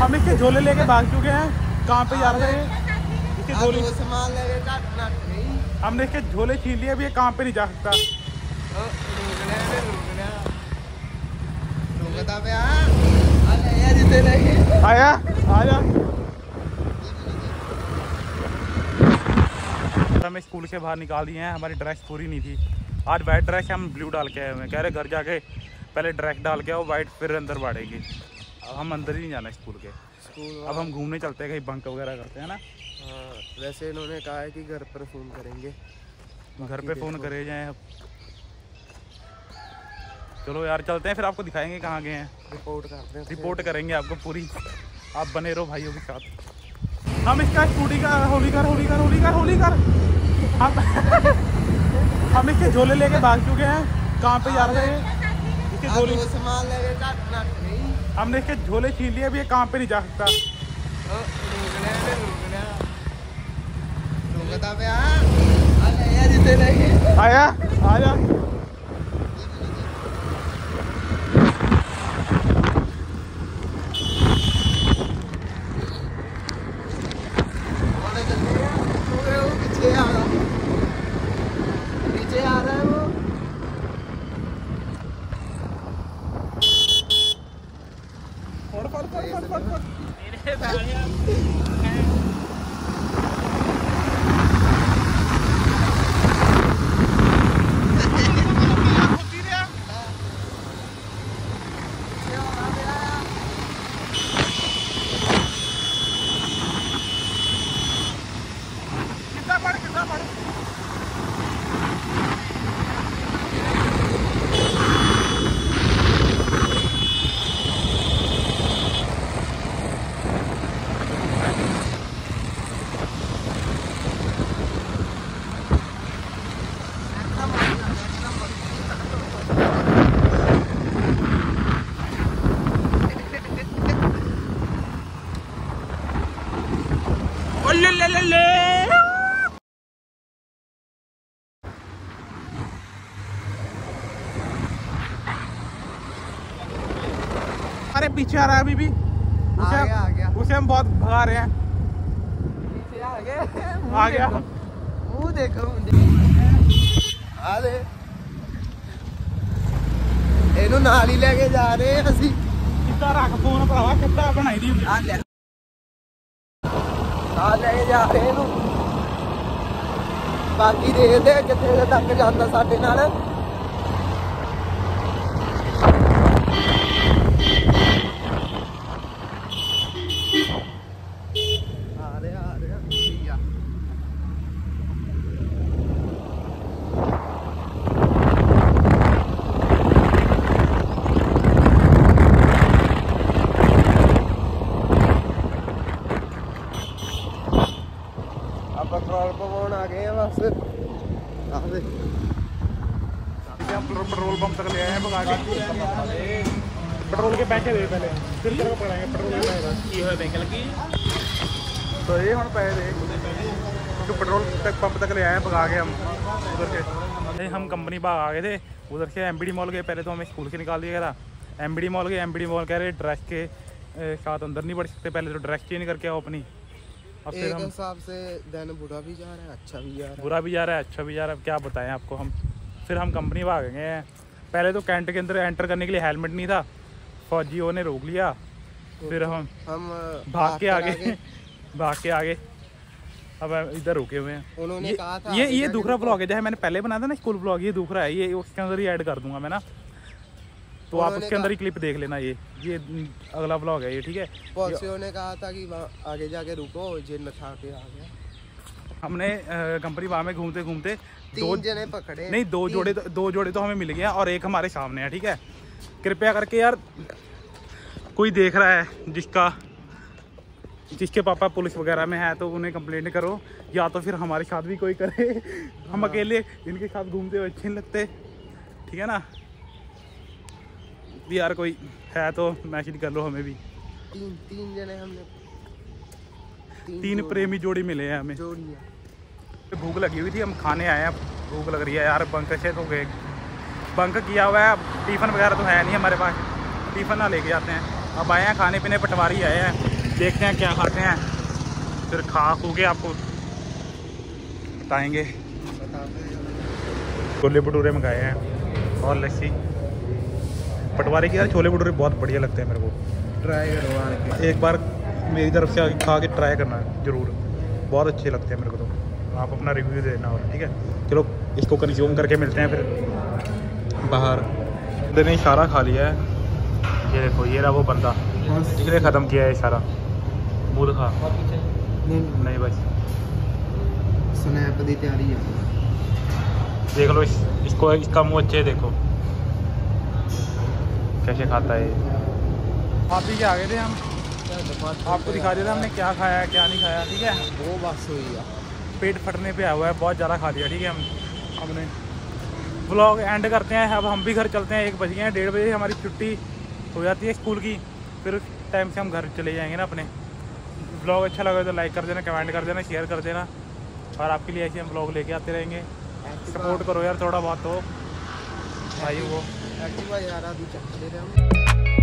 हम इसके झोले लेके भाग चुके हैं। कहाँ पे जा रहे हैं? इसके झोले हमने इसके झोले छीन लिए। अभी ये कहाँ पे नहीं जा सकता। आया आया। हमें स्कूल से बाहर निकाल दिए हैं। हमारी ड्रेस पूरी नहीं थी। आज वाइट ड्रेस हम ब्लू डाल के आए हुए हैं। कह रहे घर जाके पहले ड्रेस डाल के आओ वाइट, फिर अंदर बढ़ेगी। अब हम अंदर ही नहीं जाना स्कूल के। अब हम घूमने चलते हैं, कहीं बंक वगैरह करते हैं ना। हाँ, वैसे इन्होंने कहा है कि घर पर फ़ोन करेंगे। घर पे फ़ोन करे जाएं। अब चलो यार चलते हैं, फिर आपको दिखाएंगे कहाँ गए हैं। रिपोर्ट करते हैं, रिपोर्ट करेंगे आपको पूरी। आप बने रहो भाइयों के साथ। हम इसका स्कूटी का होली कर हम इसके झोले लेके भाग चुके हैं। कहाँ पे जा रहे हैं? इसके झोले हमने इसके झोले छीन लिए। अभी ये कहाँ पे नहीं जा सकता। आया आया। नीचे आ रहा है वो। अरे पीछे आ रहा है अभी भी। उसे हम बहुत भगा रहे हैं। पीछे आ गया। मुँह देखो। अरे ਇਹਨੂੰ ਨਾਲ ਹੀ ਲੈ ਕੇ ਜਾ ਰਹੇ ਹਾਂ ਅਸੀਂ। ਕਿੱਦਾਂ ਰੱਖ ਫੋਨ ਭਰਾਵਾ, ਕਿੱਦਾਂ ਬਣਾਈ ਦੀ ਨਾਲ ਲੈ ਕੇ ਜਾ ਰਹੇ ਇਹਨੂੰ। ਬਾਕੀ ਦੇਖਦੇ ਕਿੱਥੇ ਤੱਕ ਜਾਂਦਾ ਸਾਡੇ ਨਾਲ। ਆ ਰਿਹਾ ਠੀਕ ਆ। पेट्रोल पवाउण आ गए हैं बस। हम पेट्रोल पंप तक ले आए हैं भगा के। पेट्रोल के पैसे दे पहले, फिर तेरे को पकड़ाएंगे। पेट्रोल के पैसे बैंक लगी तो ये हम पैसे दे, क्योंकि पेट्रोल पंप तक ले आए हैं भगा के हम उधर के। हम कंपनी बाग आ गए थे उधर से। एमबीडी मॉल गए। पहले तो हमें स्कूल से निकाल दिया गया था। एमबीडी मॉल गए। एमबीडी मॉल कह रहे ड्रेस के साथ अंदर नहीं बढ़ सकते, पहले तो ड्रेस चेंज करके आओ अपनी। अब एक हिसाब से दिन बुरा भी जा रहा है, अच्छा भी जा रहा है। बुरा भी जा रहा है, अच्छा भी जा रहा है। क्या बताएं आपको हम। फिर हम कंपनी भाग गए हैं। पहले तो कैंट के अंदर एंटर करने के लिए हेलमेट नहीं था, फौजियों ने रोक लिया। फिर हम भाग के आगे अब इधर रुके हुए हैं। उन्होंने कहा था ये दूसरा ब्लॉग है, जैसे मैंने पहले बनाया था ना स्कूल ब्लॉग, ये दूसरा है। ये उसके अंदर ही ऐड कर दूंगा मैं ना, तो आप उसके अंदर ही क्लिप देख लेना। ये अगला ब्लॉग है ये, ठीक है। पॉलिसियों ने कहा था कि आगे जाके रुको, जेल में था के आ गया। हमने कंपनी वहाँ में घूमते घूमते दो जने पकड़े नहीं, दो जोड़े तो हमें मिल गए और एक हमारे सामने है, ठीक है। कृपया करके यार कोई देख रहा है जिसके पापा पुलिस वगैरह में है तो उन्हें कंप्लेंट करो, या तो फिर हमारे साथ भी कोई करे। हम अकेले इनके साथ घूमते हुए अच्छे नहीं लगते, ठीक है ना। यार कोई है तो मैसेज कर लो हमें भी। तीन जने हमने तीन प्रेमी जोड़ी मिले हैं हमें। भूख लगी हुई थी, हम खाने आए हैं। भूख लग रही है यार। बंक से तो गए, बंक किया हुआ है। अब टिफ़िन वगैरह तो है नहीं हमारे पास, टिफ़िन ना लेके आते हैं। अब आए हैं खाने पीने, पटवारी आए हैं, देखते हैं क्या खाते हैं, फिर खा खू के आपको बताएंगे। छोले भटूरे मंगाए हैं और लस्सी। पटवारी की यार छोले भटूरे बहुत बढ़िया लगते हैं मेरे को, ट्राई करो एक बार मेरी तरफ से खा के ट्राई करना है ज़रूर, बहुत अच्छे लगते हैं मेरे को। तो आप अपना रिव्यू देना और ठीक है। चलो इसको कंज्यूम करके मिलते हैं फिर बाहर। बंदे ने इशारा खा लिया है, ये देखो ये रहा वो बंदा जिसने ख़त्म किया है इशारा। मुँह दिखा। नहीं बस स्नैप दी तैयारी है। देख लो इसको, इसका मुँह अच्छे देखो कैसे खाता है। आप ही के आ गए थे हम, आपको दिखा दिया था हमने क्या खाया है क्या नहीं खाया, ठीक है। वो बस हुई है, पेट फटने पे आया हुआ है, बहुत ज़्यादा खा लिया, ठीक है। हमने व्लॉग एंड करते हैं, अब हम भी घर चलते हैं। 1 बज गए हैं, 1:30 बजे हमारी छुट्टी हो जाती है स्कूल की, फिर उस टाइम से हम घर चले जाएंगे ना अपने। व्लॉग अच्छा लगा तो लाइक कर देना, कमेंट कर देना, शेयर कर देना, और आपके लिए ऐसे हम व्लॉग लेके आते रहेंगे। सपोर्ट करो यार थोड़ा बहुत, तो भाई वो एक्टिवा यार आदि चल रहे हम।